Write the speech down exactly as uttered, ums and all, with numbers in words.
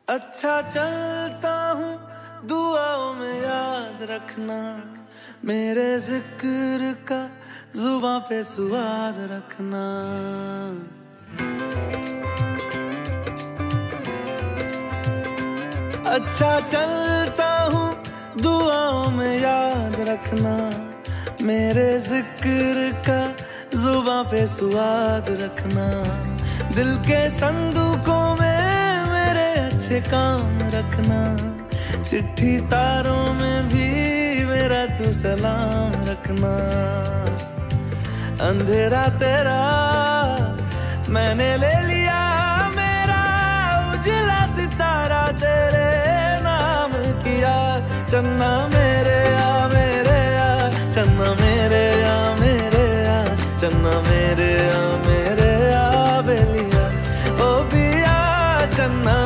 अच्छा चलता हूँ दुआओं में याद रखना, मेरे जिक्र का जुबां पे सुवाद रखना। अच्छा चलता हूँ दुआओं में याद रखना, मेरे जिक्र का जुबां पे सुवाद रखना। दिल के संदूकों में मेरे अच्छे काम रखना, चिट्ठी तारों में भी मेरा तू सलाम रखना। अंधेरा तेरा मैंने ले लिया, मेरा उजला सितारा तेरे नाम किया। चन्ना मेरे आ मेरे आ, चन्ना मेरे आ मेरे आ, चन्ना मेरे आ मेरे आ बेलिया ओ बिया चन्ना